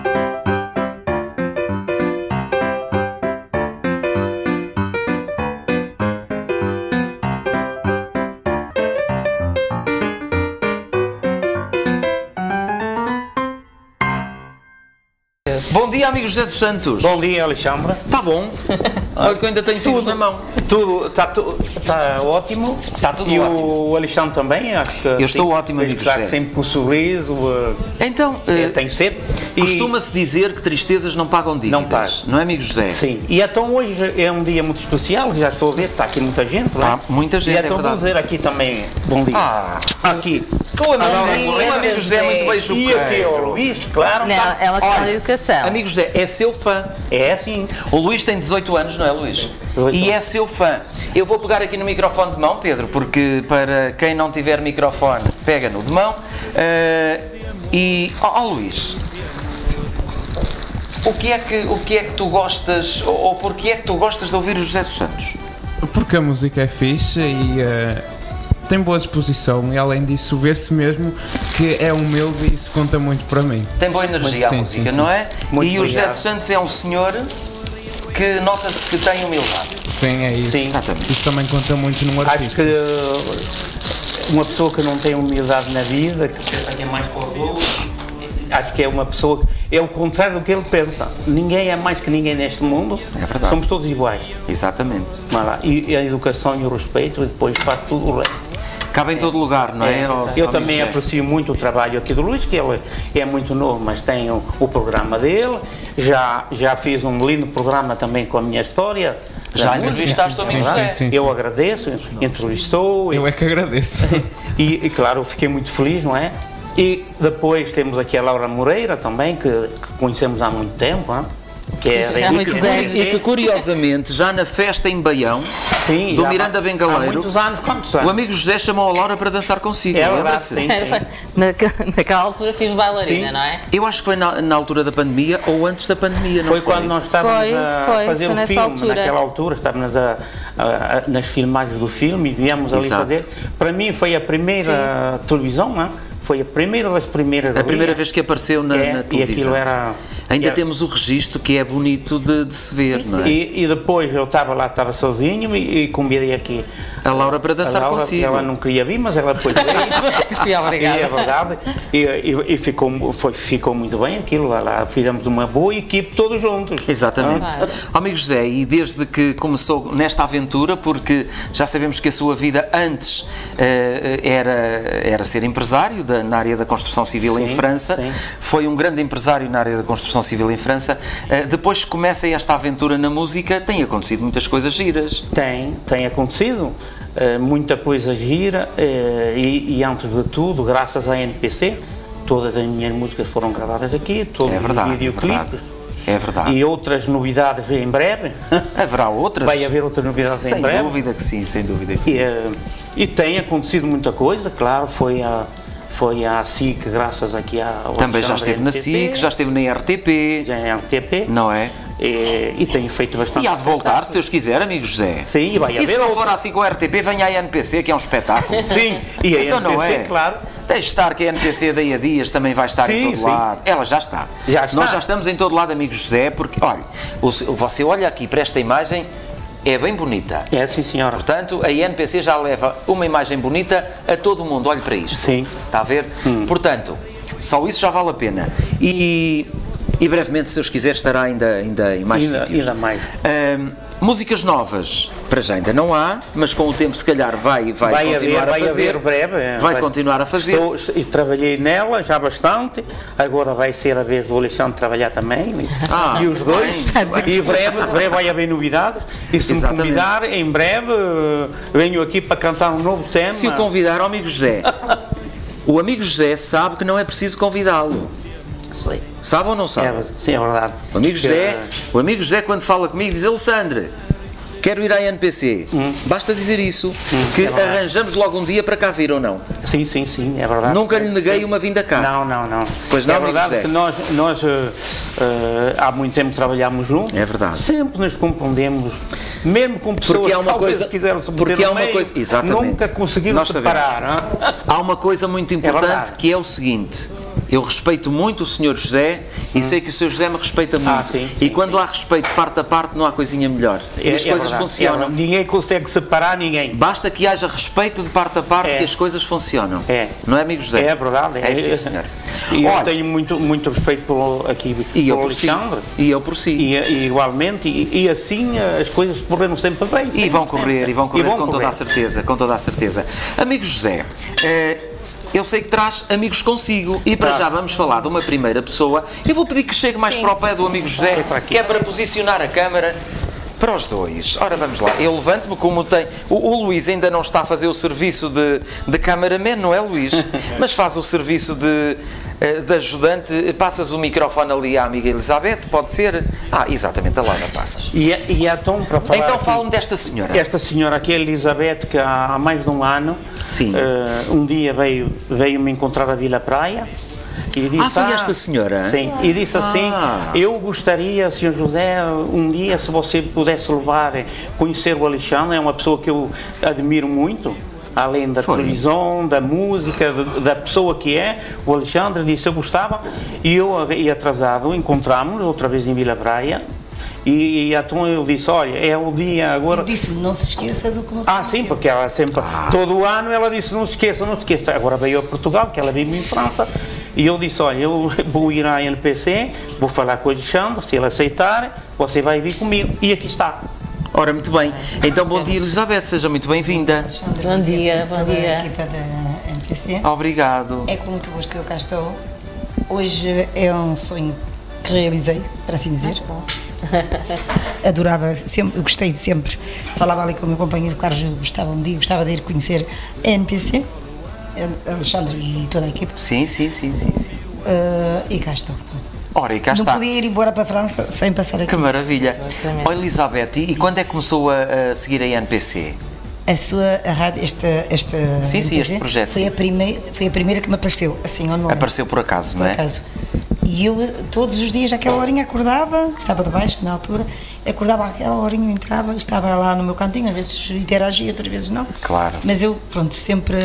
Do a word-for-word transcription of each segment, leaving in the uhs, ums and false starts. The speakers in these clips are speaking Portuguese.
Bom dia, amigo José dos Santos. Bom dia, Alexandre. Está bom? Olha que eu ainda tenho filhos na mão. Tudo está tu, tá ótimo. Está tudo e ótimo. E o Alexandre também, acho que. Eu estou sim, ótimo, amigo José. Sempre com um sorriso. Uh, então, é, uh, tem sempre. Costuma-se dizer que tristezas não pagam dívidas. Não pagam. Não é, amigo José? Sim. E então hoje é um dia muito especial, já estou a ver, está aqui muita gente. Tá, muita gente, e é então verdade. vou dizer aqui também, bom dia. Ah, aqui. O amigo, Bom dia, o amigo José é muito bem E aqui é o juqueiro. Luís, claro. Não, é uma questão de educação. Amigo José, é seu fã. É assim. O Luís tem dezoito anos, não é, Luís? dezoito E é anos. seu fã. Eu vou pegar aqui no microfone de mão, Pedro, porque para quem não tiver microfone, pega no de mão. Uh, e, ó oh, Luís, o que, é que, o que é que tu gostas, ou, ou porquê é que tu gostas de ouvir o José dos Santos? Porque a música é fixe e uh, tem boa disposição e além disso vê-se mesmo que é humilde e isso conta muito para mim. Tem boa energia Sim, a música, sim, não sim. é? Muito e o José obrigado. dos Santos é um senhor que nota-se que tem humildade. Sim, é isso. Sim. Exatamente. Isso também conta muito num Acho artista. que uh, uma pessoa que não tem humildade na vida, que pensa que é mais que os outros, acho que é uma pessoa que é o contrário do que ele pensa. Ninguém é mais que ninguém neste mundo. É verdade. Somos todos iguais. Exatamente. Mas lá, E a educação e o respeito, e depois faz tudo o resto. Cabe em todo lugar, não é? É, ó- eu ó, também amigo José? aprecio muito o trabalho aqui do Luís, que ele é muito novo, mas tem o, o programa dele. Já, já fiz um lindo programa também com a minha história. Já da música. entrevistaste o amigo Sim, José? sim, sim. Eu agradeço, entrevistou. e- Eu é que agradeço. E, e claro, eu fiquei muito feliz, não é? E depois temos aqui a Laura Moreira também, que, que conhecemos há muito tempo, hein? Que é da Há muitos N P C. anos. E que curiosamente, já na festa em Baião, Sim, do já Miranda há- Bengaleiro, Há muitos anos, quantos anos? o amigo José chamou a Laura para dançar consigo, É verdade, lembra-se? sim. Naquela, naquela altura fiz bailarina, Sim. não é? Eu acho que foi na, na altura da pandemia ou antes da pandemia, não Foi foi? quando nós estávamos Foi, a foi, fazer foi o nessa filme, altura. naquela altura, estávamos a, a, a, nas filmagens do filme e viemos ali Exato. fazer. Para mim foi a primeira televisão, não é? Foi a primeira das primeiras. A ali. primeira vez que apareceu na, É, na e televisão. aquilo era... Ainda era- temos o registro que é bonito de, de se ver, não é? E, e depois eu estava lá, estava sozinho e, e convidei aqui A Laura para dançar a Laura, consigo. Ela não queria vir, mas ela depois veio. Fui obrigada. E é verdade. E, e, e ficou, foi, ficou muito bem aquilo. Lá, lá fizemos uma boa equipe todos juntos. Exatamente. Claro. Ó, amigo José, e desde que começou nesta aventura, porque já sabemos que a sua vida antes eh, era, era ser empresário da- na área da construção civil em Sim, França, sim. foi um grande empresário na área da construção civil em França, eh, depois que começa esta aventura na música, tem acontecido muitas coisas giras. Tem, tem acontecido. eh, muita coisa gira eh, e, e antes de tudo, graças à N P C, todas as minhas músicas foram gravadas aqui, todos É verdade, os é videoclipes. verdade. É verdade. E outras novidades em breve. Haverá outras? Vai haver outras novidades Sem em breve. dúvida que sim, sem dúvida que sim. E, eh, e tem acontecido muita coisa, claro, foi a, foi a S I C, graças aqui ao Também já Alexandre esteve na N P C, S I C, já esteve na R T P, já é R T P, não é? e, e tem feito bastante. E há de voltar, se Deus quiser, amigo José. Sim, e vai E se haver não outra. for assim com a R T P, venha a N P C, que é um espetáculo. Sim, e a Então N P C, não é? claro. Deixe estar que a N P C daí a dias também vai estar em Sim, todo sim. lado. Ela já está. Já está. Nós já estamos em todo lado, amigo José, porque, olha, o se- você olha aqui para esta imagem, é bem bonita. É, sim, senhora. Portanto, a N P C já leva uma imagem bonita a todo o mundo. Olhe para isto. Sim. Está a ver? Portanto, só isso já vale a pena. E, e brevemente, se Deus quiser, estará ainda, ainda em mais Ainda- sítios. ainda mais. Ahm, músicas novas, para já ainda não há, mas com o tempo, se calhar, vai, vai, Vai continuar haver, vai a fazer. haver breve. é, vai, continuar a fazer. Estou, e trabalhei nela já bastante, agora vai ser a vez do Alexandre trabalhar também, e- Ah, e os dois, bem. e breve, breve vai haver novidades, e se Exatamente. me convidar, em breve, eh, venho aqui para cantar um novo tema. Se o convidar ao amigo José, o amigo José sabe que não é preciso convidá-lo. Sei. Sabe ou não sabe? É, sim, é verdade. O amigo Que, José, o amigo José quando fala comigo diz: Alexandre, quero ir à N P C. Basta dizer isso, que é verdade. arranjamos logo um dia para cá vir ou não. Sim, sim, sim, é verdade. Nunca lhe Sim, neguei sim. uma vinda cá. Não, não, não. Pois não, é amigo verdade José? que nós, nós eh, eh, há muito tempo trabalhámos juntos. É verdade. Sempre nos compreendemos, mesmo com pessoas Porque há uma que talvez coisa- quiseram se porque meter há no uma meio, coisa- exatamente. nunca conseguiram Nós sabemos. separar. hã? Há uma coisa muito importante verdade. que é o seguinte: eu respeito muito o senhor José e hum. sei que o senhor José me respeita muito. Ah, sim, sim, e quando sim. há respeito parte a parte, não há coisinha melhor. E é, as coisas é funcionam. É, ninguém consegue separar ninguém. Basta que haja respeito de parte a parte é. que as coisas funcionam. É. Não é, amigo José? É verdade. É, é sim, senhor. E eu tenho muito, muito respeito pelo, aqui e pelo eu Alexandre. Si. E eu por si. E, e igualmente. E, e assim as coisas correram sempre bem. E vão correr, e vão correr e vão com correr. toda a certeza. Com toda a certeza. Amigo José, eh, eu sei que traz amigos consigo e para já vamos falar de uma primeira pessoa. Eu vou pedir que chegue mais Sim. para o pé do amigo José, que é para posicionar a câmara para os dois. Ora, vamos lá. Eu levanto-me como tem... O, o Luís ainda não está a fazer o serviço de, de cameraman, não é, Luís? Mas faz o serviço de... de ajudante, passas o microfone ali à amiga Elizabeth, pode ser? Ah, exatamente, a Laura passa. E, e então, para falar então fala-me desta senhora. Esta senhora aqui, a Elizabeth, que há mais de um ano, Sim. Uh, um dia veio, veio me encontrar a Vila Praia. E disse, ah, foi esta senhora? Sim, e disse assim, ah. eu gostaria, senhor José, um dia, se você pudesse levar, conhecer o Alexandre, é uma pessoa que eu admiro muito. Além da Foi. televisão, da música, de, da pessoa que é, o Alexandre disse eu gostava, e eu e atrasado encontramos outra vez em Vila Praia, e, e então eu disse, olha, é o dia agora... Eu disse, não se esqueça do que... Ah, sim, porque ela sempre, ah. todo o ano ela disse, não se esqueça, não se esqueça, agora veio a Portugal, que ela vive em França, e eu disse, olha, eu vou ir à N P C, vou falar com o Alexandre, se ele aceitar, você vai vir comigo, e aqui está. Ora, muito bem. Então, bom dia, Elizabeth, seja muito bem-vinda. Bom dia, bom dia. A equipa da N P C. Obrigado. É com muito gosto que eu cá estou. Hoje é um sonho que realizei, para assim dizer. Adorava, sempre, gostei de sempre. Falava ali com o meu companheiro Carlos, gostava um dia, gostava de ir conhecer a N P C, Alexandre e toda a equipa. Sim, sim, sim, sim. sim. Uh, e cá estou. Ora, e cá não está. podia ir embora para a França sem passar aqui. Que maravilha. Ó, Elizabeth, e, e quando é que começou a, a seguir a N P C? A sua a rádio, esta, esta sim, sim, este projeto foi sim. a primeira, foi a primeira que me apareceu, assim, online. Apareceu por acaso, por não é? Por acaso. E eu todos os dias àquela horinha acordava, estava de baixo na altura, acordava àquela horinha, entrava, estava lá no meu cantinho, às vezes interagia, outras vezes não. Claro. Mas eu, pronto, sempre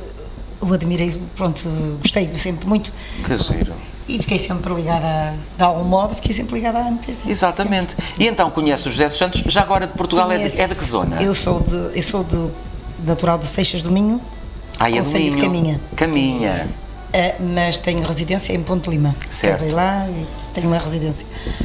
o admirei, pronto, gostei sempre muito. Que giro. E fiquei sempre ligada, de algum modo, fiquei sempre ligada à N P C. Exatamente. Sempre. E então conhece o José dos Santos, já agora de Portugal, é de, é de que zona? Eu sou, de, eu sou de, natural de Seixas do Minho, ah, é do Minho. de Caminha. Caminha. Uh, mas tenho residência em Ponte Lima. Certo. Casei lá e tenho uma residência.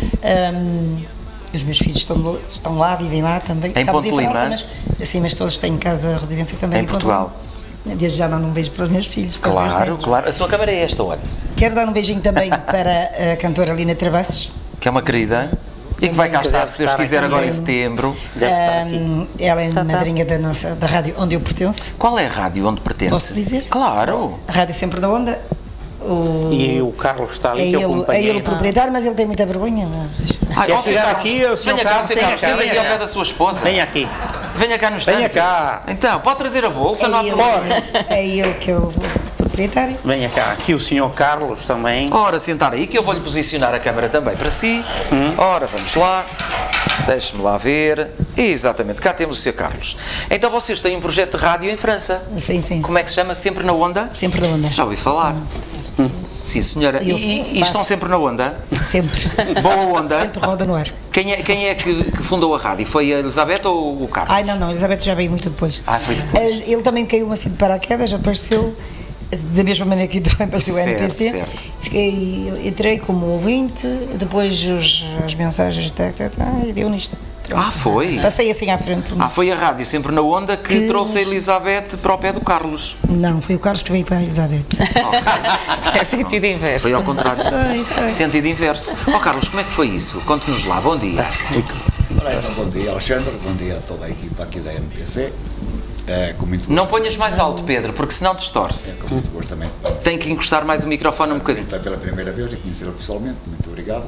Um, os meus filhos estão, estão lá, vivem lá também. Em Ponte Lima? França, mas, sim, mas todos têm casa, residência também em, em Portugal. Desde já mando um beijo para os meus filhos. Para claro, os meus claro. A sua câmara é esta, olha. Quero dar um beijinho também para a cantora Lina Travassos. Que é uma querida. E que vai cá estar, se Deus quiser, agora em setembro. Um, ela é madrinha da, nossa, da rádio onde eu pertenço. Qual é a rádio onde pertence? Posso dizer? Claro. A Rádio Sempre da Onda. O... E o Carlos está ali, é que ele, eu acompanhei. É ele o proprietário, mas ele tem muita vergonha. Ah, quer chegar aqui, o senhor venha cá, senhor Carlos, senta aqui ao pé da sua esposa. Venha aqui. Venha cá no estante. Venha cá. Então, pode trazer a bolsa, é não há problema. É ele que é o proprietário. Venha cá, aqui o senhor Carlos também. Ora, sentar aí que eu vou-lhe posicionar a câmara também para si. Hum. Ora, vamos lá. Deixe-me lá ver. Exatamente, cá temos o senhor Carlos. Então vocês têm um projeto de rádio em França. Sim, sim. Como é que se chama? Sempre na Onda? Sempre na Onda. Já ouvi falar. Sim. Hum. Sim, senhora. E, e, e estão sempre na onda? Sempre. Boa onda? Sempre roda no ar. Quem é, quem é que, que fundou a rádio? Foi a Elizabeth ou o Carlos? Ai, não, não. A Elizabeth já veio muito depois. Ah, foi depois. Ele também caiu assim de paraquedas, apareceu da mesma maneira que também apareceu o N P C. Certo. Fiquei, entrei como ouvinte, depois os, as mensagens tá, tá, tá, e deu nisto. Pronto. Ah, foi? Passei assim à frente. Ah, foi a rádio Sempre na Onda que, que trouxe a Elizabeth para o pé do Carlos. Não, foi o Carlos que veio para a Elizabeth. Oh, é sentido inverso. Foi ao contrário. Foi, foi. Sentido inverso. Ó oh, Carlos, como é que foi isso? Conte-nos lá. Bom dia. Olá, então, bom dia, Alexandre. Bom dia a toda a equipa aqui da N P C. É, com muito gosto. Não ponhas mais alto, Pedro, porque senão distorce. É, com muito gosto também. Tem que encostar mais o microfone um bocadinho. Está pela primeira vez e conhecê-lo pessoalmente. Muito obrigado.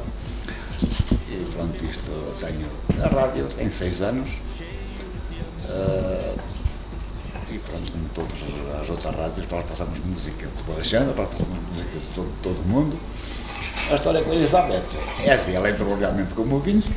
E pronto, isto tenho a rádio, tem seis anos. Uh, e pronto, como todas as outras rádios, nós passamos música do Alexandre, nós passamos música de todo, todo o mundo. A história com a Elizabeth é assim, ela entrou realmente como ouvinte.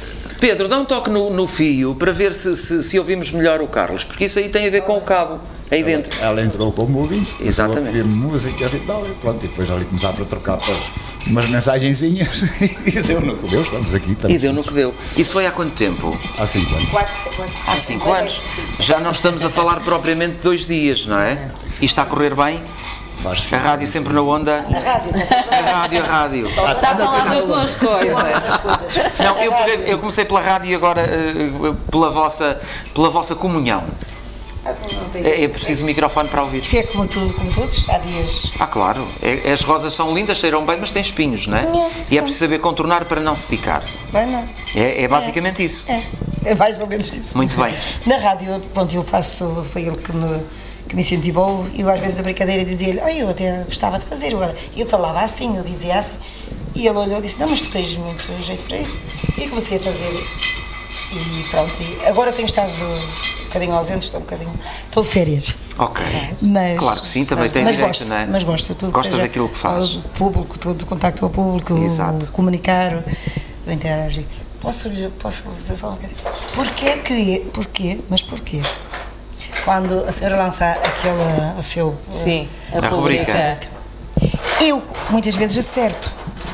Pedro, dá um toque no, no fio para ver se, se, se ouvimos melhor o Carlos, porque isso aí tem a ver com o cabo. aí dentro. Ela, ela entrou como ouvinte, Exatamente. ouvir músicas e tal, e pronto, e depois ali começámos a trocar para umas mensagenzinhas e deu no que deu, estamos aqui. Estamos E deu no que deu. Isso foi há quanto tempo? Há cinco anos. Quatro, cinco anos. Há cinco anos. Já não estamos a falar propriamente de dois dias, não é? E está a correr bem? Faz A rádio sempre na onda? A rádio, A rádio, a rádio. Está a falar das duas coisas. Não, eu, peguei- eu comecei pela rádio e agora eh, pela vossa, pela vossa comunhão. não tem. É, é preciso microfone para ouvir. Isto é como tudo, como todos, há dias. Ah, claro. É- as rosas são lindas, cheiram bem, mas têm espinhos, não é? E é preciso saber contornar para não se picar. Bem, não. É, é basicamente isso. É, é mais ou menos isso. Muito bem. Na rádio, pronto, eu faço, foi ele que me, que me incentivou, e eu às vezes a brincadeira dizia-lhe, oh, eu até gostava de fazer, eu, eu falava assim, eu dizia assim, e ele olhou e disse, não, mas tu tens muito jeito para isso. E comecei a fazer, e pronto, e agora tenho estado um bocadinho ausente, estou um bocadinho, estou de férias. Ok. Mas, Claro que sim, também tem mas direito, gosto, não é? Mas gosto, tudo Gosta seja daquilo que faz. O público, todo o contacto ao público, Exato. o comunicar, o interagir. Posso, posso dizer só uma coisa? Porquê que, porquê, mas porquê? Quando a senhora lança aquele, o seu... Sim, a, A rubrica. rubrica. Eu, muitas vezes, acerto.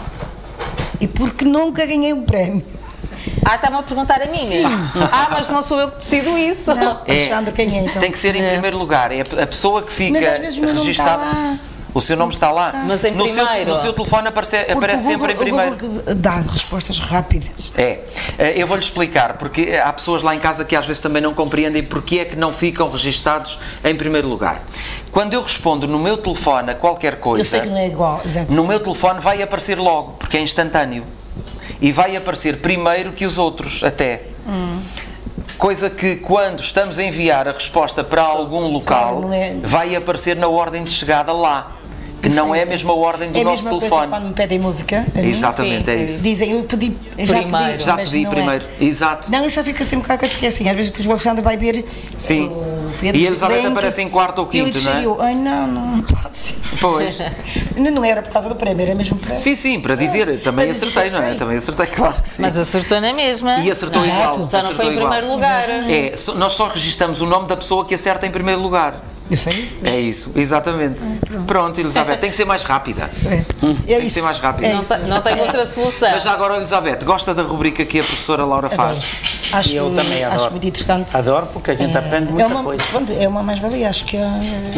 E porque nunca ganhei um prémio. Ah, está-me a perguntar a mim? Ah, mas não sou eu que decido isso. Não, Alexandre, quem é então? Tem que ser em primeiro lugar. É a pessoa que fica Mas às vezes o meu nome está registada. lá. O seu nome está lá. Mas em no seu, primeiro. no seu telefone aparece, Porque aparece o sempre em Google- primeiro. o Google dá respostas rápidas. É, Eh, eu vou-lhe explicar, porque há pessoas lá em casa que às vezes também não compreendem porque é que não ficam registados em primeiro lugar. Quando eu respondo no meu telefone a qualquer Eu coisa, sei que não é igual, exato. no meu telefone vai aparecer logo, porque é instantâneo. E vai aparecer primeiro que os outros, até. Hum. Coisa que quando estamos a enviar a resposta para algum local, não é- vai aparecer na ordem de chegada lá. Que não é a mesma ordem do é a nosso mesma coisa telefone. quando me pedem música. a mim, Exatamente, Sim, é é isso. Dizem, eu pedi, eu já Primeiro. pedi, Já mas pedi não é. primeiro. Exato. Não, eu só fico assim um bocado, porque assim, às vezes depois o Alexandre vai ver Sim. o Pedro E a Elizabeth Bento, aparece em quarto ou e quinto, eu não é? eu, ai não, não pode ser. Pois. Não, não era por causa do prémio, era mesmo para... Sim, sim, para dizer, também para dizer, acertei, não é? sei. Também acertei, claro que sim. Mas acertou na mesma. E acertou Não é? igual. Só não foi acertou em igual. primeiro lugar. É, só- nós só registamos o nome da pessoa que acerta em primeiro lugar. Eu sei. É isso, exatamente. Pronto, Elizabeth, tem que ser mais rápida. É, é Tem que isso. ser mais rápida. É Não, isso. te- não tenho outra solução. Mas já agora, Elizabeth, gosta da rubrica que a professora Laura Adoro. faz? Acho, E eu também adoro. acho muito interessante. Adoro porque a gente aprende muita é uma, coisa. pronto, é uma mais-valia, acho que é,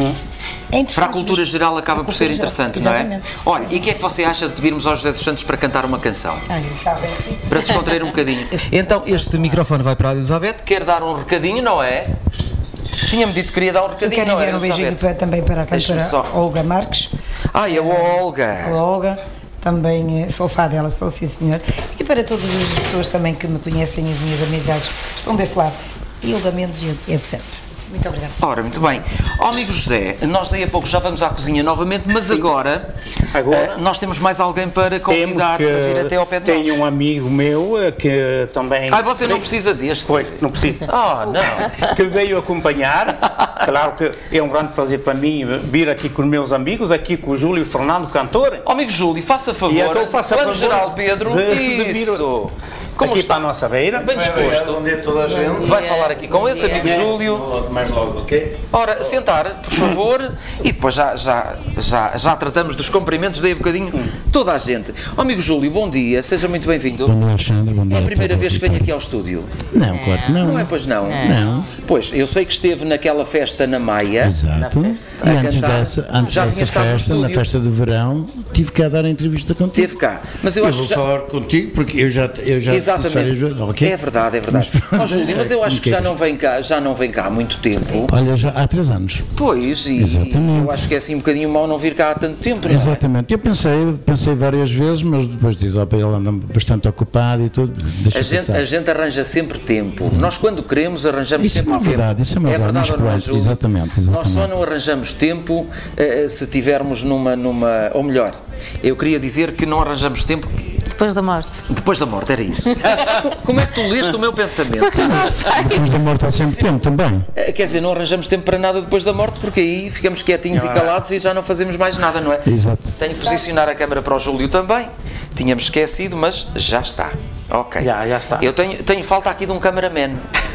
é interessante. Para a cultura mas- geral acaba a por ser cultura geral, interessante, não é? exatamente. Olha, e o que é que você acha de pedirmos ao José dos Santos para cantar uma canção? Ah, ele sabe, é assim. Para descontrair um bocadinho. Então, este microfone vai para a Elizabeth. Quer dar um recadinho, não é? Tinha-me dito que queria dar um Eu recadinho, quero não é, enviar um beijinho Elizabeth? para, também para a Deixa-me cantora só. Olga Marques. Ai, a A Olga. Olga, também eh, sou fã dela, sou sim senhor. E para todas as pessoas também que me conhecem, as minhas amizades que estão desse lado, Hilda Mendes e etcétera. Muito obrigada. Ora, muito bem. Ó, amigo José, nós daí a pouco já vamos à cozinha novamente, mas agora, Agora eh, nós temos mais alguém para convidar Temos para vir que- até ao pé de nós. Tenho um amigo meu eh, que também... Ai, você não precisa deste. Pois, não precisa. Oh, não. Que veio acompanhar. Claro que é um grande prazer para mim vir aqui com os meus amigos, aqui com o Júlio Fernando, cantor. Ó, amigo Júlio, faça favor. E então faça Plano favor geral, Pedro. de- de vir Isso. Como aqui está? para a nossa beira. Bem disposto. Bom dia a toda a gente. Vai falar aqui com esse amigo Júlio. Logo, mais logo, ok? Ora, sentar, por favor, e depois já, já, já, já tratamos dos cumprimentos daí a bocadinho toda a gente. Ó, amigo Júlio, bom dia, seja muito bem-vindo. Bom dia, Alexandre. Bom dia É a a primeira toda vez que venho auditória. aqui ao estúdio. Não, claro que não. Não é, pois não? Não. Pois, eu sei que esteve naquela festa na Maia. Exato. E A antes cantar. dessa, antes Já tinha dessa estado no festa, na estúdio. festa do verão, tive que dar a entrevista contigo. Teve cá. Mas eu, Eu acho vou que já... falar contigo porque eu já, eu já Exatamente. fiz férias, ok? É verdade, é verdade. Mas pronto, Ó, Júlio, mas eu é, acho como que já queiras. não vem cá, já não vem cá há muito tempo. Olha, já há três anos. Pois, e Exatamente. eu acho que é assim um bocadinho mau não vir cá há tanto tempo, não é? Exatamente. Eu pensei, pensei várias vezes, mas depois disse, ó, ele anda bastante ocupado e tudo. Deixa A gente, passar. a gente arranja sempre tempo. Nós, quando queremos, arranjamos Isso é sempre uma tempo. verdade, isso é uma verdade, mas ou não é, pronto, Júlio? exatamente, Nós só exatamente. não arranjamos tempo eh, se tivermos numa, numa... Ou melhor, eu queria dizer que não arranjamos tempo Depois da morte. depois da morte, era isso. Como é que tu leste o meu pensamento? Depois da morte há sempre tempo também. Eh, Quer dizer, não arranjamos tempo para nada depois da morte, porque aí ficamos quietinhos e calados e já não fazemos mais nada, não é? Exato. Tenho que posicionar a câmara para o Júlio também. Tínhamos esquecido, mas já está. Ok. Já, já está. Eu tenho, tenho falta aqui de um cameraman.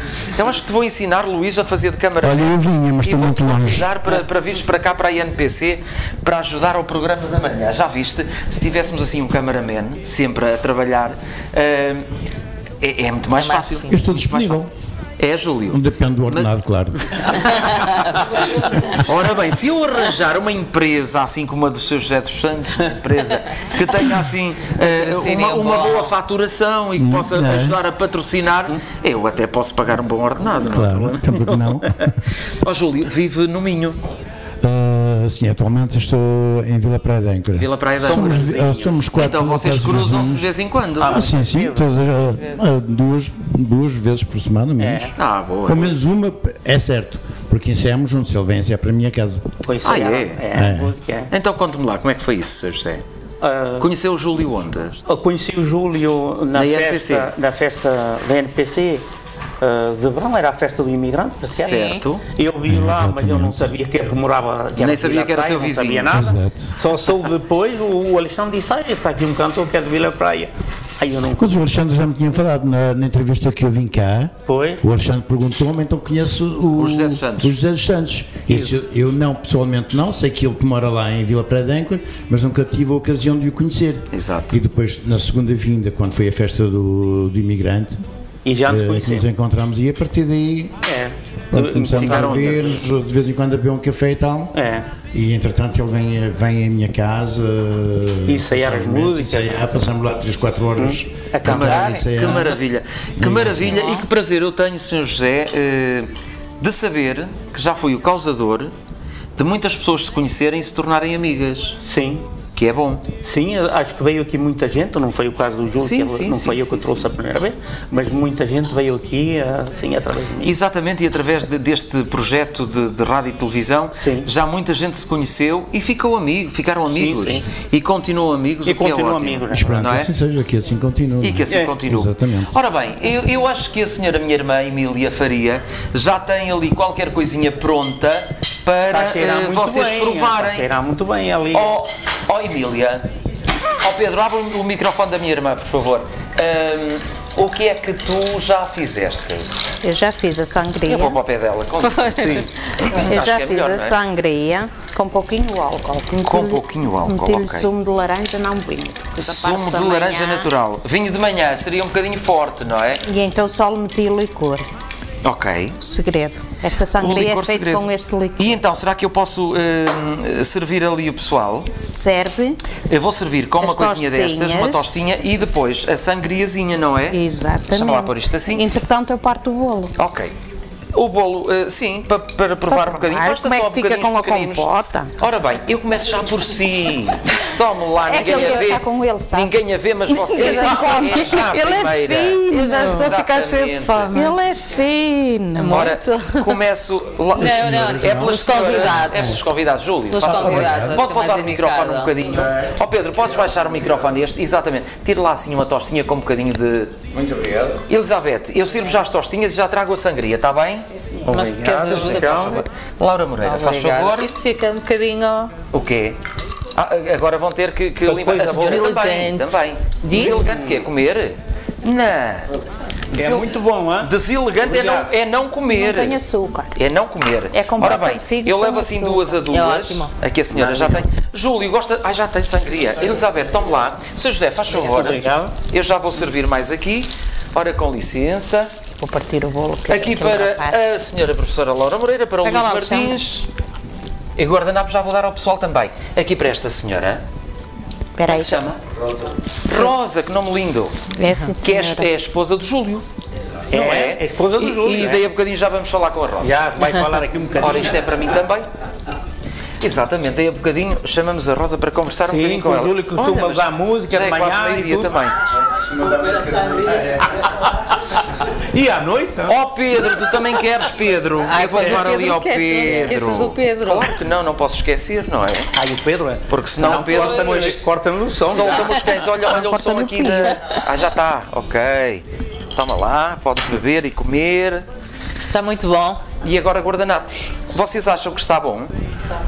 Eu acho que te vou ensinar, Luís, a fazer de câmara. Olha, eu vinha, mas e estou muito vou-te longe. convidar para, para vires para cá, para a I N P C, para ajudar ao programa da manhã. Já viste? Se tivéssemos assim um cameraman, sempre a trabalhar, uh, é, é muito mais É mais fácil. simples. Eu estou Muito mais disponível. fácil. É, Júlio. Depende do ordenado, claro. Ora bem, se eu arranjar uma empresa assim como a do seu José dos Santos, uma empresa que tenha assim uh, uma, uma boa faturação e que possa Não é? ajudar a patrocinar, eu até posso pagar um bom ordenado, não é? Claro, então porque não? Ó Júlio, vive no Minho, Uh, sim, atualmente estou em Vila Praia de Âncora. Vila Praia da Somos, Âncora. uh, somos quatro Então vocês locais cruzam-se de vizinhos. vez em quando. Ah, sim, sim, todas, uh, uh, duas, duas vezes por semana, menos. Ah, boa. Pelo menos uma, é certo, porque ensaiamos juntos, ele vem ensaiar para a minha casa. Pois Ah, é, é? é, música, é. Então conte-me lá, como é que foi isso, Sr. José? Ah, Conheceu o Júlio onde? eu conheci o Júlio na, Na I N P C. festa, na festa da I N P C ah, de verão, era a festa do imigrante, parece que era. Certo. Eu vi lá, mas eu não sabia que ele morava. Que era Nem sabia Vila que era Praia, seu não vizinho. sabia nada. Exato. Só soube depois, o, o Alexandre disse: ah, está aqui um cantor que é de Vila Praia. Aí eu não Mas o Alexandre já me tinha falado na, na entrevista que eu vim cá. Pois. O Alexandre perguntou-me, então conheço o, O José dos Santos. o José dos Santos. Eu, disse, eu não, pessoalmente não, sei que ele que mora lá em Vila Praia de Âncora, mas nunca tive a ocasião de o conhecer. Exato. E depois, na segunda vinda, quando foi a festa do, do imigrante, E já nos eh, que nos conhecemos. encontramos e a partir daí É. pronto, começamos a Ficaram ver, de vez em quando a beber um café e tal. É. E entretanto ele vem, vem à minha casa Ensaiar as passamos- músicas. ensaiar, passamos lá três, quatro horas A Que, cantar. maravilha, ensaiar. que maravilha, que maravilha e que prazer eu tenho, senhor José, eh, de saber que já fui o causador de muitas pessoas se conhecerem e se tornarem amigas, Sim. que é bom. Sim, eu acho que veio aqui muita gente, não foi o caso do Júlio, Sim, que ele- sim, não sim, foi eu sim, que o trouxe a primeira vez, mas muita gente veio aqui, assim, através de mim. Exatamente, e através de- deste projeto de, de rádio e televisão, Sim. já muita gente se conheceu e ficou amigo, ficaram amigos sim. e continuam amigos, E o que é continuam ótimo, amigos, né? Esperando não que é? assim seja, que assim continue. E que assim É, continue. exatamente. Ora bem, eu, eu acho que a senhora, minha irmã Emília Faria, já tem ali qualquer coisinha pronta para Está a cheirar eh, muito vocês bem, Está a provarem. cheirar muito bem ali. Ó oh, Emília, ó Pedro, abre o microfone da minha irmã, por favor. Ahm, o que é que tu já fizeste? Eu já fiz a sangria. Eu vou para o pé dela, com licença. Sim. Eu Acho já que é fiz melhor, a não é? sangria com pouquinho álcool. Com pouquinho álcool, Meti-lhe ok. sumo de laranja, não vinho. Fiz a Sumo parte de da laranja manhã. natural. Vinho de manhã seria um bocadinho forte, não é? E então só lhe meti o licor. Ok. Segredo. Esta O sangria é licor feita segredo. com este licor. E então, será que eu posso eh, servir ali o pessoal? Serve. Eu vou servir com uma As coisinha destas, uma tostinhas. tostinha e depois a sangriazinha, não é? Exatamente. Deixa-me lá pôr isto assim. Entretanto, eu parto o bolo. Ok. O bolo, eh, sim, pa- para provar Para um bocadinho. provar. Basta Como é só que fica bocadinhos com a pequeninos. compota? Ora bem, eu começo já por si. Tome lá, É que ninguém ele a vê. está com ele, sabe? Ninguém a vê, mas vocês Ele é já a Ele é primeira. fino. Eu já estou a ficar cheio de Exatamente. fome. Ele é fino. Ora, começo. Lá. Não, não, É pelas pelos convidados. É pelos convidados, Júlio. Pelos faça favor. convidados, acho Pode que é pausar mais o microfone um indicado. bocadinho. Ó Pedro, podes baixar o microfone este? Exatamente. Tire lá assim uma tostinha com um bocadinho de. Muito obrigado. Elizabeth, eu sirvo já as tostinhas e já trago a sangria, está bem? Mas queres ajuda, por favor? Laura Moreira, faz Obrigada. favor. Isto fica um bocadinho... O quê? Ah, agora vão ter que, que limpar. A senhora também, Deselegante. também. Diz? Deselegante o quê? Comer? Não. É Desele- muito bom, hein? Deselegante é não, é não Não comer. tem açúcar. É não comer. É com Ora batata bem, de figo eu sem levo assim açúcar. duas a duas. É ótimo. Aqui a senhora já tem. Júlio, gosta. Ah, já tem sangria. Elizabeth, tome lá. Senhor José, faz favor. Obrigado. Eu já vou servir mais aqui. Ora, com licença. Vou partir o bolo. que Aqui aquele para rapaz. a senhora professora Laura Moreira, para o Pega Luís lá, Martins. E guardanapo já vou dar ao pessoal também. Aqui para esta senhora. Espera aí. Se chama? Rosa, que nome lindo. É sim, Que é, a- senhora. é a esposa do Júlio. Não É, é? é a esposa do E- Júlio, E é. daí a bocadinho já vamos falar com a Rosa. Já vai falar aqui um bocadinho. Ora, isto é para mim também. Exatamente, daí a bocadinho chamamos a Rosa para conversar um Sim, bocadinho com com o ela. Júlio costuma Olha, mas dar música já de é quase manhã e meio-dia tudo. também. E à noite? Ó Pedro, tu também queres, Pedro? Eu vou levar ali ao quer, não te Pedro. esqueças do Pedro. Claro que não, não posso esquecer, não é? Ai, o Pedro é. Porque senão o Pedro corta, depois corta no som. solta-me os cães. Olha, olha o som aqui da. Ah, já está, ok. Toma lá, podes beber e comer. Está muito bom. E agora guardanapos. Vocês acham que está bom?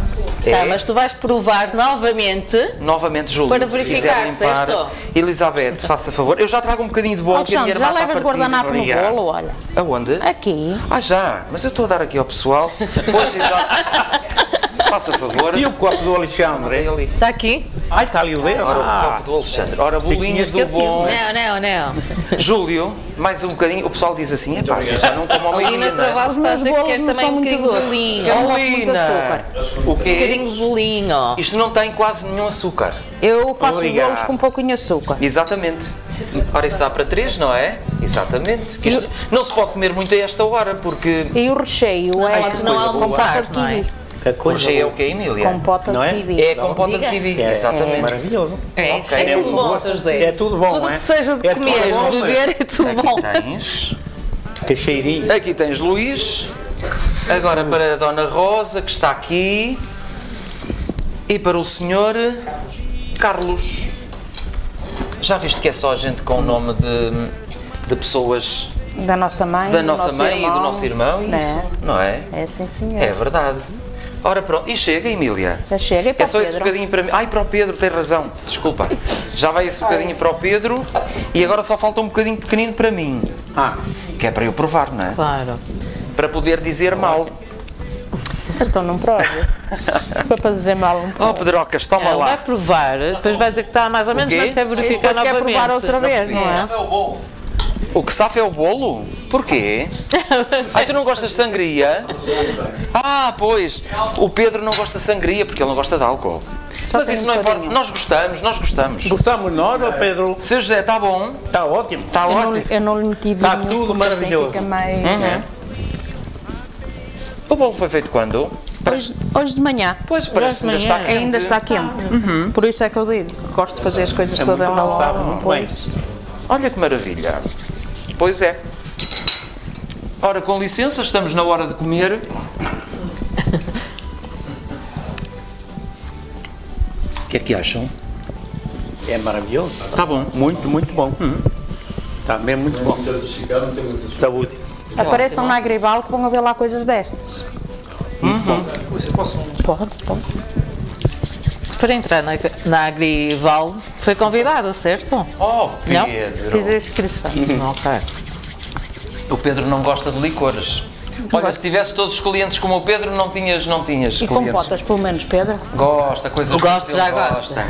É? Tá, mas tu vais provar novamente. Novamente, Júlio. Para se verificar, quiser limpar. certo? Elizabeth, faça favor. Eu já trago um bocadinho de bolo que a minha Alexandre, irmã já está a levas partir. guardanapo no Obrigado. bolo, olha. Aonde? Aqui. Ah, já. Mas eu estou a dar aqui ao pessoal. Pois, exato. Faça favor. E o copo do Alexandre? Ali. Está aqui? Ai, está ali o dedo. Ora, o Ah, copo do Alexandre. Ora, Sei que bolinho tinha do esquecido, bom. Não, não, não. Júlio, mais um bocadinho. O pessoal diz assim: é pá, vocês já não comam Ali meio na dia, não é? Travassos está a dizer que queres também um bocadinho de bolinho. Eu gosto muito de Carolina! açúcar. O Um bocadinho quê? de bolinho. Isto não tem quase nenhum açúcar. Eu faço Obrigado. bolos com um pouquinho de açúcar. Exatamente. Ora, isso dá para três, não é? Exatamente. Que isto não se pode comer muito a esta hora, porque. E o recheio Não é podes não com almoçar, compota de não é? kiwi. que coisa Hoje é o boa. que, Emília? Compota Não é? de kiwi. É compota de Diga. kiwi, É, exatamente. é maravilhoso. É, Ok. é É tudo um bom, bom- Sr. José. é tudo bom, Tudo não é? que seja de É tudo comer, bom, de beber, é tudo bom. Aqui tens. Que cheirinho. Aqui tens Luís. Agora para a Dona Rosa, que está aqui. E para o senhor Carlos. Já viste que é só gente com o nome de, de pessoas Da nossa mãe, da do nossa nosso mãe e do irmão. nosso irmão? Não. Isso, não é? É sim, senhor. É verdade. Ora pronto, e chega, Emília. Já chega e para É só o esse Pedro. bocadinho para mim. Ai, para o Pedro, tem razão. Desculpa. Já vai esse bocadinho para o Pedro e agora só falta um bocadinho pequenino para mim. Ah, que é para eu provar, não é? Claro. Para poder dizer mal. Então não prove. Foi para dizer mal um Oh, pouco. Pedrocas, toma Ele vai lá. provar, depois vai dizer que está mais ou menos, O quê? mas quer verificar Depois quer novamente. provar outra vez, percebi. não é? O que safa é o bolo? Porquê? Ai, tu não gostas de sangria? Ah, pois. O Pedro não gosta de sangria porque ele não gosta de álcool. Só Mas tem isso um não importa. bocadinho. Nós gostamos, nós gostamos. Gostamos nós, ó Pedro? Seu José, está bom? Está ótimo. Está Eu não, ótimo. eu não lhe meti Está vinho, tudo porque assim maravilhoso. Fica mais... Uhum. O bolo foi feito quando? Hoje, hoje de manhã. Pois, parece que ainda está quente. Ainda está quente. Por isso é que eu digo. Gosto de fazer as coisas É todas muito na bom, hora. sabe muito bem. depois. Olha que maravilha. Pois é. Ora, com licença, estamos na hora de comer. O que é que acham? É maravilhoso. Está bom. Muito, muito bom. Está mesmo muito bom. Saúde. Apareçam na Agrival que vão a ver lá coisas destas. Pode, pode. Para entrar na, na Agrival, foi convidado, certo? Oh, Não? Pedro. Fiz a inscrição. Ok. O Pedro não gosta de licores. Olha, se tivesse todos os clientes como o Pedro, não tinhas, não tinhas E clientes. compotas, pelo menos, Pedro? Gosta, coisas O gosto que ele já gosta.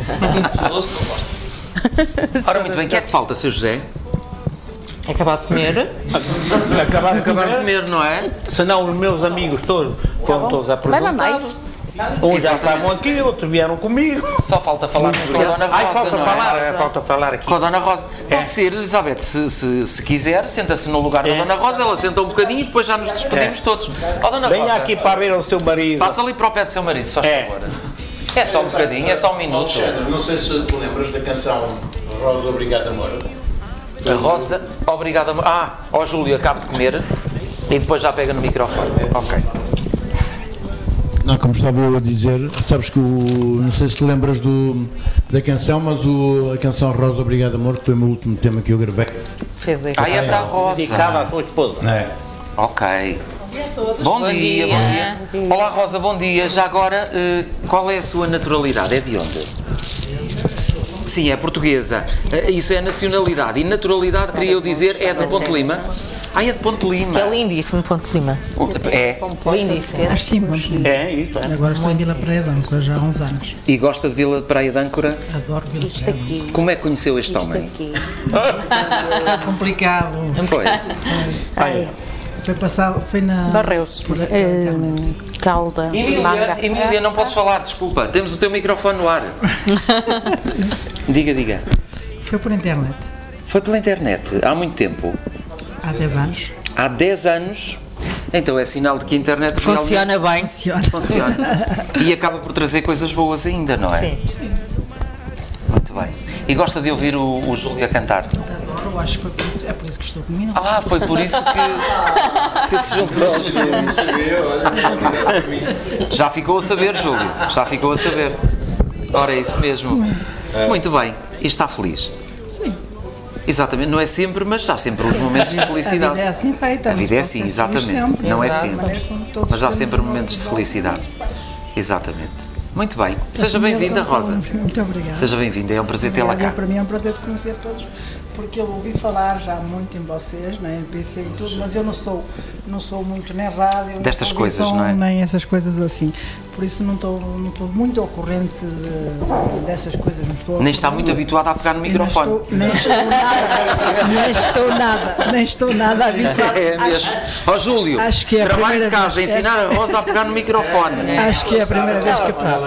Ora, muito bem, o que é que falta, seu José? É acabar de comer. Acabar de Acabar de comer. comer, não é? Senão os meus amigos todos foram todos Leva apresentados. mais. Uns já Exatamente. estavam aqui, outros vieram comigo. Só falta falarmos com a Dona Rosa, Ai, falta não é? falar, é, falta falar aqui. Com a Dona Rosa. Pode ser, Elizabeth, se, se, se quiser, senta-se no lugar da É. Dona Rosa, ela senta um bocadinho e depois já nos despedimos É. todos. Ó, Dona Venha Rosa, aqui para ver o seu marido. passa ali para o pé do seu marido, se faz É. favor. É só um bocadinho, é só um minuto. Alexandre, não sei se te lembras da canção Rosa Obrigado Amor. A Rosa, obrigado. amor. Ah, ó Júlio, acabo de comer e depois já pega no microfone. Ok. Não, como estava eu a dizer, sabes que o. Não sei se te lembras do, da canção, mas o, a canção Rosa Obrigado Amor, que foi o meu último tema que eu gravei. Fez aí. Ah, é para a Rosa. Dedicado à sua esposa. É. Ok. Bom, Bom dia, dia. bom dia. Olá Rosa, bom dia. Já agora, eh, qual é a sua naturalidade? É de onde? Sim, é portuguesa. Eh, Isso é nacionalidade. E naturalidade, queria eu dizer, é de Ponte Lima. Ah, é de Ponte Lima. É lindíssimo, Ponte Lima. É. Lindíssimo. Acho sim, Ponte Lima. É isso, é. Agora estou em Vila Praia de Âncora já há uns anos. E gosta de Vila de Praia de Âncora? Adoro Vila Praia de Âncora. Como é que conheceu este homem? É complicado. Foi. Ai, Foi passado, foi na... Barreus. por- Eh, calda. Emília, manga. Emília, não posso falar, desculpa. Temos o teu microfone no ar. Diga, diga. Foi por internet, Foi pela internet, há muito tempo. há dez anos. Há dez anos. Então é sinal de que a internet Funciona bem. Funciona. funciona. E acaba por trazer coisas boas ainda, não é? Sim. Muito bem. E gosta de ouvir o, o Júlio a cantar? Adoro, acho que foi por isso, é por isso que estou comigo. Ah, foi por isso que, que se juntou ao Júlio. Já ficou a saber, Júlio. Já ficou a saber. Ora, é isso mesmo. Muito bem. E está feliz? Sim. Exatamente. Não é sempre, mas há sempre uns momentos de A felicidade. vida é assim feita. A vida é assim, exatamente. Não é sempre. Mas, são todos Mas há temos sempre os momentos de nossos felicidade. Exatamente. Muito bem. Seja bem-vinda, Rosa. Muito obrigada. Seja bem-vinda, é um prazer tê-la cá. Para mim é um prazer conhecer todos, porque eu ouvi falar já muito em vocês, na N P C e tudo, mas eu não sou, não sou muito nem rádio, destas coisas, não é? Nem essas coisas assim. Por isso não estou, não estou muito ao corrente de, dessas coisas. Não estou nem está muito habituada a pegar no microfone. Nem estou, nem estou nada, nem estou nada, nem estou nada habituada. É mesmo. Ó Júlio, acho que é trabalho de casa, ensinar a Rosa a pegar no microfone. Acho que é a primeira vez que eu falo.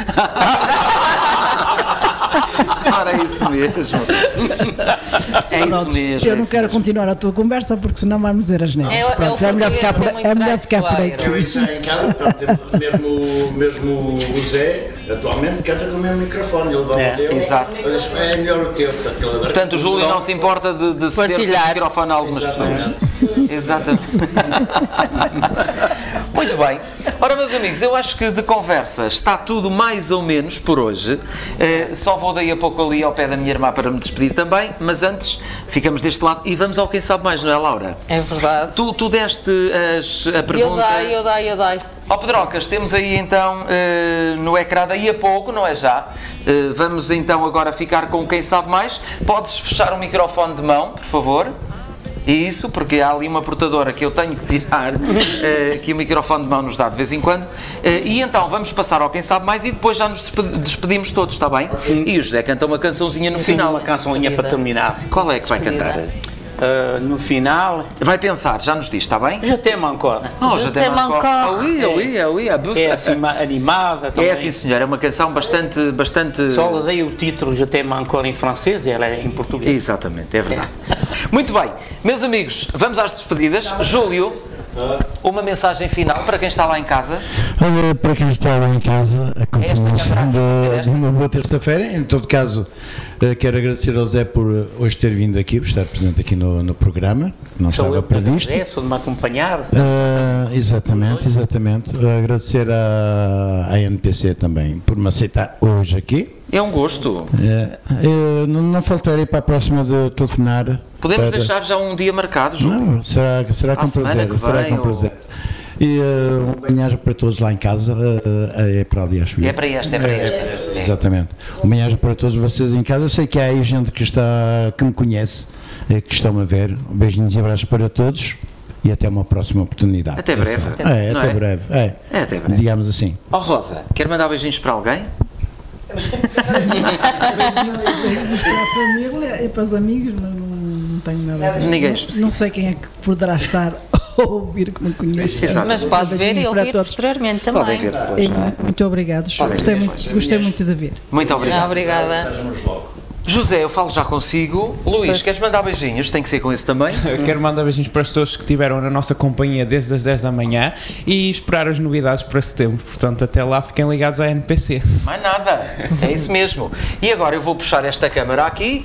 Ora, é isso mesmo. É isso mesmo. Eu não quero continuar a tua conversa porque senão vamos dizer as neiras. É, Pronto, é, é melhor ficar por, é melhor ficar por aí. Eu isso em casa, portanto, mesmo, mesmo o Zé, atualmente canta com o mesmo microfone. Ele vai é, ao teu, exato. É melhor o teu. Portanto, ele portanto o Júlio não se importa de, de ceder-se o microfone a algumas Exatamente. pessoas. Exatamente. Muito bem. Ora, meus amigos, eu acho que de conversa está tudo mais ou menos por hoje. Uh, só vou daí a pouco ali ao pé da minha irmã para me despedir também, mas antes ficamos deste lado e vamos ao Quem Sabe Mais, não é, Laura? É verdade. Tu, tu deste as, a pergunta... Eu dei, eu dei, eu dei. Ó Pedrocas, temos aí então uh, no ecrã daí a pouco, não é já? Uh, vamos então agora ficar com Quem Sabe Mais. Podes fechar o microfone de mão, por favor? Isso, porque há ali uma portadora que eu tenho que tirar, uh, que o microfone de mão nos dá de vez em quando. Uh, e então vamos passar ao Quem Sabe Mais e depois já nos despedimos todos, está bem? Sim. E o José canta uma cançãozinha no Sim, final. uma cançãozinha para terminar. Qual é que vai cantar? Uh, no final... Vai pensar, já nos diz, está bem? Je t'aime encore. Oh, Je t'aime encore. Ah oui, ah oui, ah oui. Ah, é assim animada também. É assim, senhor, é uma canção bastante... bastante... Só lhe dei o título Je t'aime encore em francês e ela é em português. Exatamente, é verdade. Muito bem, meus amigos, vamos às despedidas. Júlio, uma mensagem final para quem está lá em casa. Olha, para quem está lá em casa, a continuação de, de uma boa terça-feira. Em todo caso, quero agradecer ao Zé por hoje ter vindo aqui, por estar presente aqui no, no programa, que não sou estava eu previsto. Agradeço, sou de me acompanhar. Uh, exatamente, exatamente. Agradecer à, à N P C também por me aceitar hoje aqui. É um gosto. Uh, uh, não, não faltarei para a próxima de telefonar. Podemos para... deixar já um dia marcado, Júlio? Não, será, será com prazer. Será com prazer. E uh, um banhagem para todos lá em casa, uh, é para ali, acho. É para esta, é para esta. É, é. Exatamente. Um banhagem para todos vocês em casa. Eu sei que há aí gente que, está, que me conhece, que estão a ver. Beijinhos e abraços para todos e até uma próxima oportunidade. Até breve. É, até é? breve. É. É até breve. Digamos assim. Ó oh, Rosa, quer mandar beijinhos para alguém? Beijinhos para a família e para os amigos, mas não, não tenho nada a ver. Ninguém não, específico. Não sei quem é que poderá estar a ouvir que me conhece. Mas pode ver e ouvir posteriormente também. Podem ver depois, não é? Muito obrigado, gostei muito, gostei muito de ver. Muito obrigado. Obrigada. José, eu falo já consigo. Luís, pois. Queres mandar beijinhos? Tem que ser com esse também. Eu quero mandar beijinhos para as pessoas que estiveram na nossa companhia desde as dez da manhã e esperar as novidades para setembro. Portanto, até lá fiquem ligados à N P C. Mais nada, é isso mesmo. E agora eu vou puxar esta câmara aqui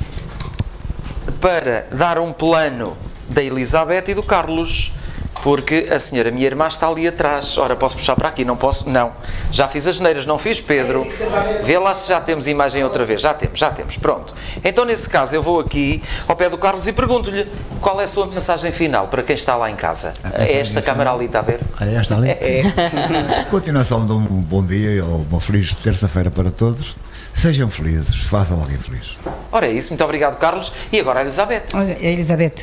para dar um plano da Elizabeth e do Carlos. Porque a senhora, minha irmã, está ali atrás. Ora, posso puxar para aqui? Não posso? Não. Já fiz as neiras, não fiz, Pedro? Vê lá se já temos imagem outra vez. Já temos, já temos. Pronto. Então, nesse caso, eu vou aqui ao pé do Carlos e pergunto-lhe qual é a sua mensagem final para quem está lá em casa. É esta câmara ali, está a ver? É esta ali? É. Continuação de um bom dia ou uma feliz terça-feira para todos. Sejam felizes, façam alguém feliz. Ora, é isso. Muito obrigado, Carlos. E agora a Elizabeth. Olha, a Elizabeth...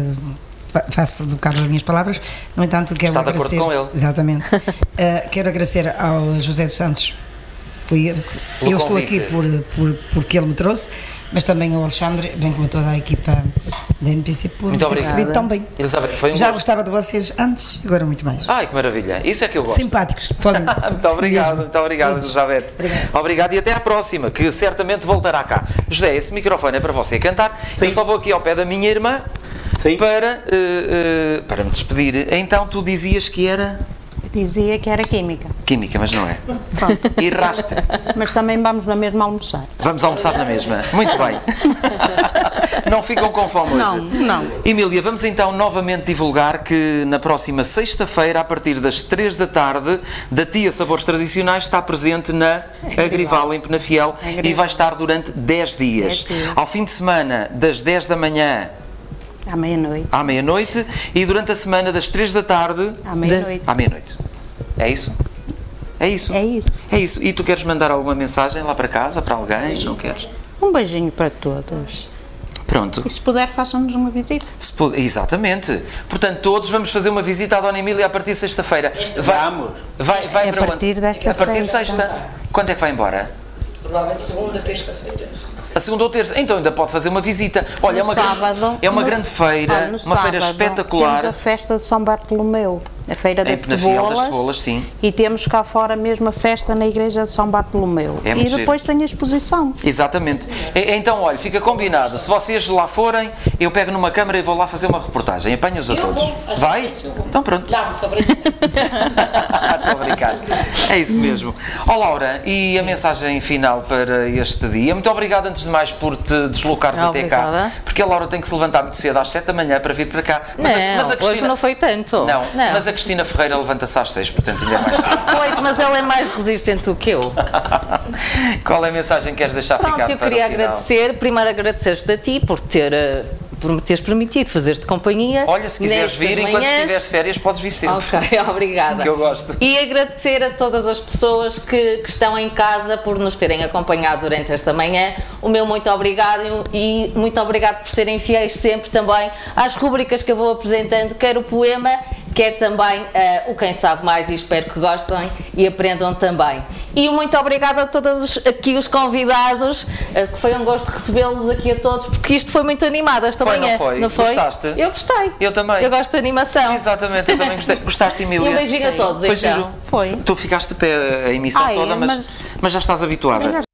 faço do Carlos as minhas palavras, no entanto quero Está de agradecer, acordo com ele. exatamente, uh, quero agradecer ao José dos Santos, fui, eu estou aqui por, por, porque ele me trouxe, mas também ao Alexandre, bem como toda a equipa da N P C, por muito ter recebido tão bem. Elizabeth, foi um já gosto. Gostava de vocês antes, agora muito mais. Ai, que maravilha, isso é que eu gosto. Simpáticos, podem. Muito obrigado, mesmo. Muito obrigado, todos. Elizabeth. Obrigado. Obrigado e até à próxima, que certamente voltará cá. José, esse microfone é para você cantar. Sim. Eu só vou aqui ao pé da minha irmã. Sim. Para, uh, uh, para me despedir. Então tu dizias que era... Dizia que era química. Química, mas não é. Pronto. Erraste. Mas também vamos na mesma almoçar. Vamos almoçar na mesma. Muito bem. Não ficam com fome hoje. Não, não. Emília, vamos então novamente divulgar que na próxima sexta-feira, a partir das três da tarde, da Tia Sabores Tradicionais está presente na Agrival, em Penafiel, e vai estar durante dez dias. dez dias. Ao fim de semana, das dez da manhã à meia-noite. À meia-noite e durante a semana das três da tarde à meia-noite. À meia-noite. É isso? É isso? É isso. É isso. E tu queres mandar alguma mensagem lá para casa, para alguém? Não queres? Um beijinho para todos. Pronto. E se puder, façam-nos uma visita. Se pu- Exatamente. Portanto, todos vamos fazer uma visita à Dona Emília a partir de sexta-feira. Vai, Vamos. vai, vai É para a partir onde? desta A partir de sexta. sexta. Quando é que vai embora? Provavelmente segunda, terça-feira. A segunda ou terça. Então ainda pode fazer uma visita. Olha, é No uma, grande, sábado, é uma no- grande feira, olha, no uma sábado, feira espetacular. Temos a festa de São Bartolomeu, a feira Em das Penafiel das cebolas, Cebolas, sim. e temos cá fora mesmo a festa na igreja de São Bartolomeu. É e muito depois tem a exposição. Exatamente. E- Então, olha, fica combinado. Se vocês lá forem, eu pego numa câmara e vou lá fazer uma reportagem. Apanho-os a todos. Vai? Então pronto. Não, sobre isso. Estou a brincar. É isso mesmo. Ó Laura, e a mensagem final para este dia? Muito obrigado, antes de mais, por te deslocares até cá. Obrigada. Porque a Laura tem que se levantar muito cedo, às sete da manhã, para vir para cá. Mas, não, a, mas a Cristina... hoje não foi tanto. Não, não. mas a Cristina Ferreira levanta-se às seis, portanto ainda é mais cedo. Pois, mas ela é mais resistente do que eu. Qual é a mensagem que queres deixar Pronto, ficar eu para queria o final? agradecer, primeiro agradecer-te a ti por ter, eh, por me teres permitido fazer-te companhia. Olha, se quiseres nestas vir, enquanto manhãs. estiveres de férias, podes vir sempre. Ok, obrigada. Que eu gosto. E agradecer a todas as pessoas que, que estão em casa por nos terem acompanhado durante esta manhã. O meu muito obrigado e muito obrigado por serem fiéis sempre também às rubricas que eu vou apresentando, quer o poema, quer também uh, o Quem Sabe Mais, e espero que gostem e aprendam também. E muito obrigada a todos os, aqui os convidados, uh, que foi um gosto recebê-los aqui a todos, porque isto foi muito animado esta Foi, manhã. não foi? Não foi? Gostaste? Eu gostei. Eu também. Eu gosto de animação. Exatamente, eu também gostei. Gostaste, Emília? E um beijinho a todos, Foi então. giro. Foi. Tu ficaste de pé a emissão Ai, toda, mas, mas- mas já estás habituada.